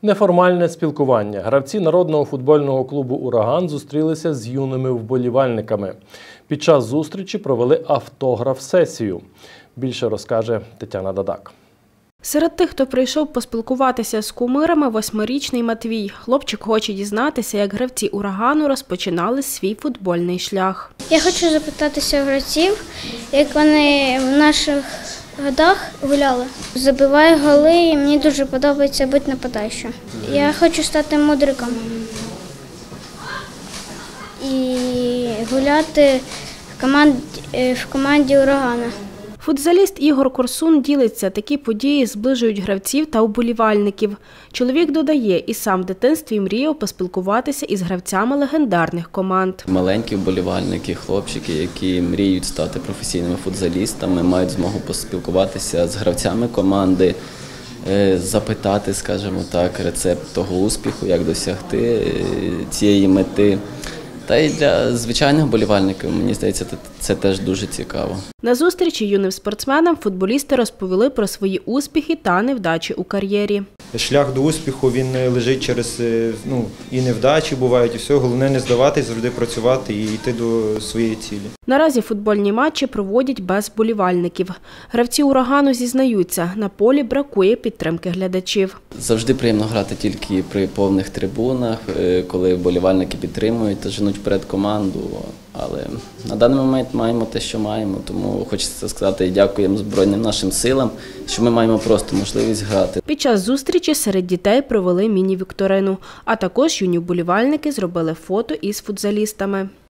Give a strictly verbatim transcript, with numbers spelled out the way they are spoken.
Неформальне спілкування. Гравці народного футбольного клубу «Ураган» зустрілися з юними вболівальниками. Під час зустрічі провели автограф-сесію. Більше розкаже Тетяна Дадак. Серед тих, хто прийшов поспілкуватися з кумирами, восьмирічний Матвій. Хлопчик хоче дізнатися, як гравці «Урагану» розпочинали свій футбольний шлях. Я хочу запитатися гравців, як вони в наших годах гуляли. Забиваю голи і мені дуже подобається бути нападаючим. Я хочу стати мудриком і гуляти в команді, в команді «Урагана». Футзаліст Ігор Корсун ділиться, такі події зближують гравців та вболівальників. Чоловік додає, і сам в дитинстві мріяв поспілкуватися із гравцями легендарних команд. Маленькі вболівальники, хлопчики, які мріють стати професійними футзалістами, мають змогу поспілкуватися з гравцями команди, запитати, скажімо так, рецепт того успіху, як досягти цієї мети. Та й для звичайних вболівальників, мені здається, це теж дуже цікаво. На зустрічі юним спортсменам футболісти розповіли про свої успіхи та невдачі у кар'єрі. Шлях до успіху, він лежить через ну, і невдачі бувають, і все. Головне не здаватись, завжди працювати і йти до своєї цілі. Наразі футбольні матчі проводять без вболівальників. Гравці «Урагану» зізнаються, на полі бракує підтримки глядачів. Завжди приємно грати тільки при повних трибунах, коли вболівальники підтримують та женуть вперед команду. Але на даний момент маємо те, що маємо, тому хочеться сказати дякуємо Збройним нашим силам, що ми маємо просто можливість грати. Під час зустрічі серед дітей провели міні-вікторину, а також юні вболівальники зробили фото із футзалістами.